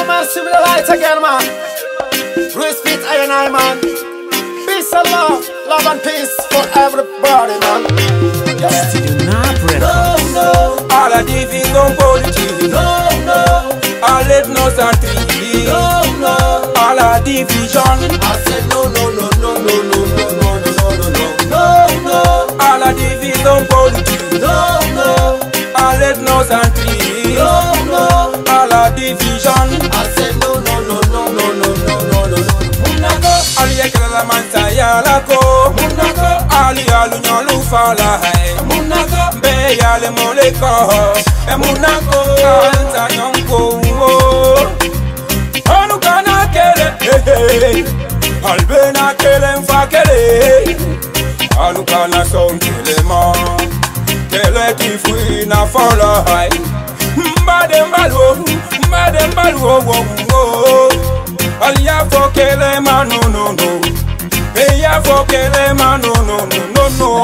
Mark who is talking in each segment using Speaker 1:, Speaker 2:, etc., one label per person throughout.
Speaker 1: no mercy with the light again, man. Respect I and I, man. Peace and love and peace for everybody, man. Yes.
Speaker 2: No, no, à la division politique. No, no, à l'ethnocentrisme. No, no, à la division.
Speaker 1: I said no, no, no, no, no, no, no, no, no, no, no.
Speaker 2: No, no, à la division politique.
Speaker 1: No, no,
Speaker 2: à l'ethnocentrisme.
Speaker 1: no, no.
Speaker 2: À la division.
Speaker 1: I said no, no, no, no, no, no, no, no, no, no.
Speaker 2: Munako, ali ekela mansa ya lako.
Speaker 1: Munako,
Speaker 2: ali alu nyolu fala hai.
Speaker 1: Munako,
Speaker 2: Be yale moleko. E munako, anta nyonko. Anu kana kele, albena kele mfakele. Anu kana son kele ma, kele kifui na fala hai. Mbade mbalu, Alia fokele ma no no no. Eya fokele ma no no no no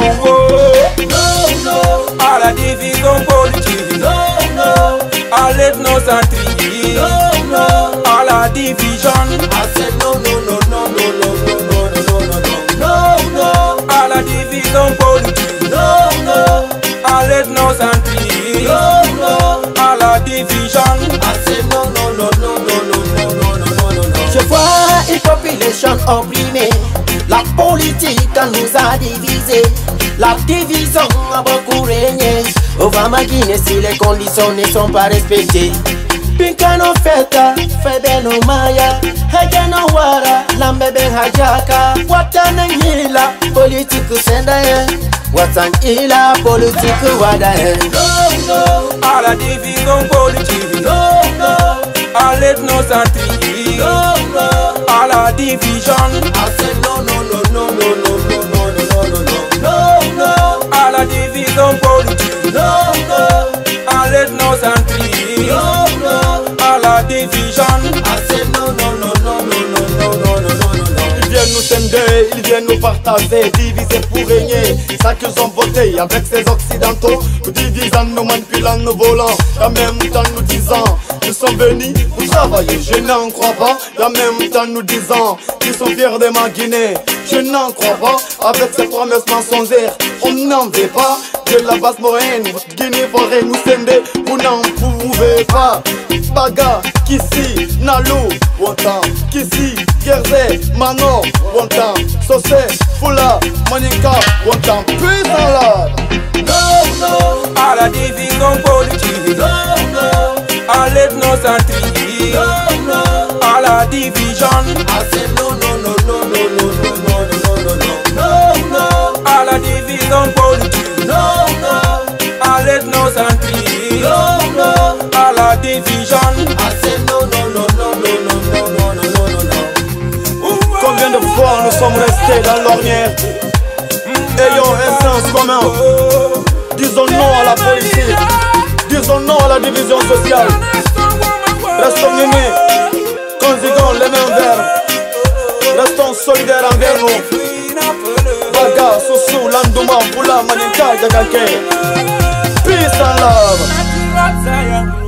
Speaker 2: no.
Speaker 1: no,
Speaker 2: À la division politique.
Speaker 1: no, no,
Speaker 2: À l'ethnocentrisme.
Speaker 1: no, no.
Speaker 2: À la division.
Speaker 1: I said no, no, no, no, no, no, no, no, no, no, no, no.
Speaker 2: À la division politique.
Speaker 1: No, no,
Speaker 2: À l'ethnocentrisme.
Speaker 1: no, no.
Speaker 2: À la division.
Speaker 1: I said no, no, no, no, no, no, no, no, no, no, no.
Speaker 3: Je vois une population opprimée. La politique nous a divisés. La division a beaucoup régné. Au Guinée si les conditions ne sont pas respectées. Pinkano feta, febeno maya, hegeno wara, lambebe hajaka. Watan hila, politique sendaye. Watan hila, politique wadaye.
Speaker 1: No, no,
Speaker 2: À la division politique.
Speaker 1: no, no,
Speaker 2: À l'ethnocentrisme.
Speaker 1: no, no.
Speaker 2: À la division.
Speaker 1: I said no, no, no, no, no, no, no, no, no, no, no, no, no.
Speaker 2: À la division politique.
Speaker 1: No, no,
Speaker 2: À l'ethnocentrisme.
Speaker 1: no, no.
Speaker 2: À la division.
Speaker 1: I said no, no, no, no, no, no, no, no, no, no, no.
Speaker 4: Ils viennent nous scinder, ils viennent nous partager, diviser pour régner. Ça qu'ils ont voté avec ces occidentaux, nous divisant, nous manipulant, nous volant. En même temps nous disant, nous sommes venus pour travailler, je n'en crois pas. En même temps nous disant, ils sont fiers de ma Guinée, je n'en crois pas. Avec ces promesses mensongères, on n'en veut pas. De la basse moyenne, Guinée forêt nous scinder, vous n'en pouvez pas. Baga, Kissi, Nalou, Wontan, Kissi, Gerze, Mano, Wontan, Sosé, Fula, Manika, Wontan, puissant là.
Speaker 1: No, no,
Speaker 2: À la division politique.
Speaker 1: no, no,
Speaker 2: À l'ethnocentrisme.
Speaker 1: no, no.
Speaker 2: À la division.
Speaker 1: I said no, no, no, no, no, no, no, no, no, no, no, no.
Speaker 2: À la division politique.
Speaker 1: No, no,
Speaker 2: À l'ethnocentrisme.
Speaker 1: no, no.
Speaker 2: À la division.
Speaker 1: I said no, no, no, no, no, no, no, no, no, no, no.
Speaker 4: Combien de fois nous sommes restés dans l'ornière, ayant un sens commun. Disons non à la politique, disons non à la division sociale. Restons unis, conjuguons les mêmes verbes. Restons solidaires envers nous. Baga, Soussou, Landouma, Poula, Manika, Gagake. Peace and love.